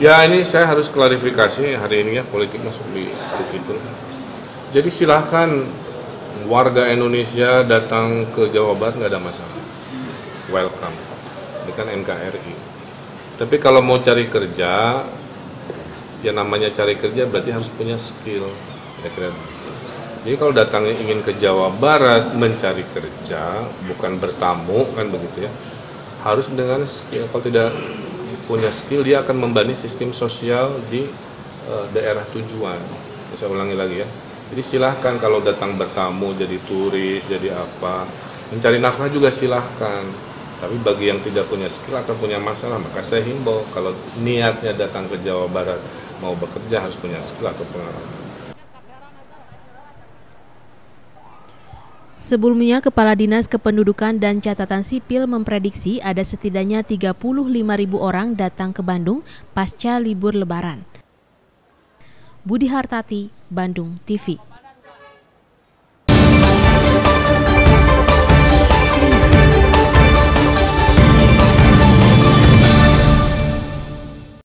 Ya ini saya harus klarifikasi hari ini ya, politik masuk di situ. Jadi silahkan warga Indonesia datang ke Jawa Barat, nggak ada masalah. Welcome. Ini kan NKRI. Tapi kalau mau cari kerja, ya namanya cari kerja berarti harus punya skill. Kira-kira. Jadi kalau datangnya ingin ke Jawa Barat mencari kerja, bukan bertamu kan begitu ya, harus dengan skill. Kalau tidak punya skill, dia akan membebani sistem sosial di daerah tujuan. Saya ulangi lagi ya. Jadi silahkan kalau datang bertamu, jadi turis, jadi apa, mencari nafkah juga silahkan. Tapi bagi yang tidak punya skill atau punya masalah, maka saya himbau kalau niatnya datang ke Jawa Barat mau bekerja harus punya skill atau pengalaman. Sebelumnya, Kepala Dinas Kependudukan dan Catatan Sipil memprediksi ada setidaknya 35.000 orang datang ke Bandung pasca libur Lebaran. Budi Hartati, Bandung TV.